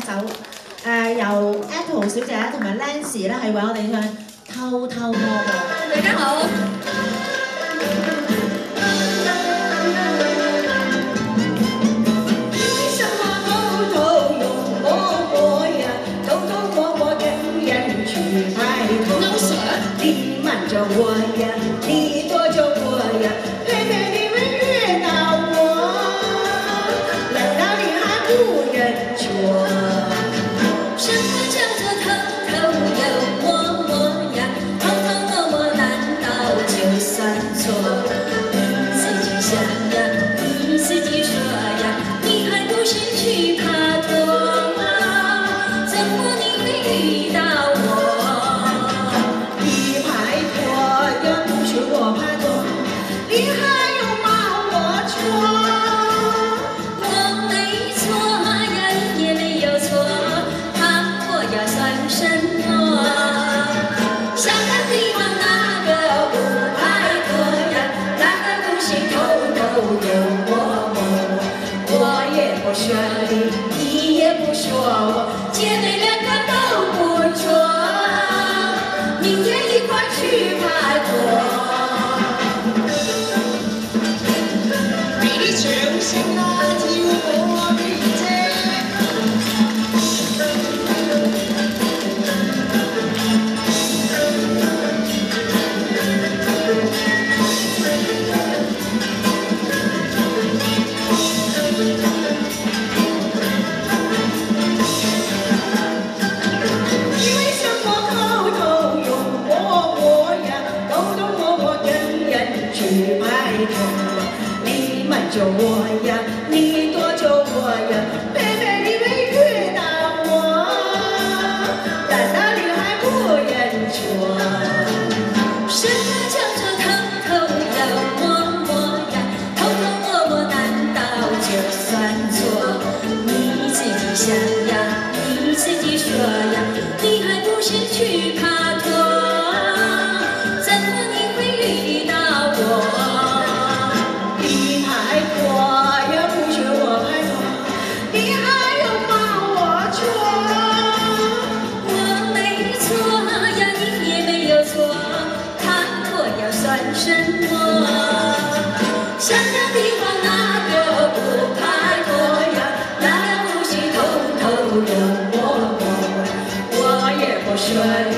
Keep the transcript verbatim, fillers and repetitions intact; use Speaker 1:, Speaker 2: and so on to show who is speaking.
Speaker 1: 首誒、呃、由 Apple 小姐同埋 Lancy 咧係為我哋唱偷偷摸摸。
Speaker 2: 大家好。
Speaker 3: 你瞒着我呀，你躲着我呀，偏偏你没遇到我，难道你还不认错？
Speaker 2: 什么叫做偷偷又摸摸呀？偷偷摸摸难道就算错？你自己想呀，你自己说呀，你还不是去爬脱？怎么你会遇到我？
Speaker 3: 你还要骂我错？
Speaker 2: 我没错呀，你也没有错，怕我要算什么？想的地方哪个不拍拖呀？哪个不是偷偷又摸摸？我也不说你，你也不说我，姐妹两个都不错，明天一块去拍拖。
Speaker 3: 你瞒着我呀，你躲着我呀，偏偏你没遇到我，难道你还不认错？
Speaker 2: 什么叫做偷偷又摸摸呀？偷偷摸摸难道就算错？你自己想呀，你自己说呀，你还不是去爬脱？怎么你会遇到我？算什么？想的地方哪个不拍拖呀？哪个不是偷偷又摸摸？我也不说。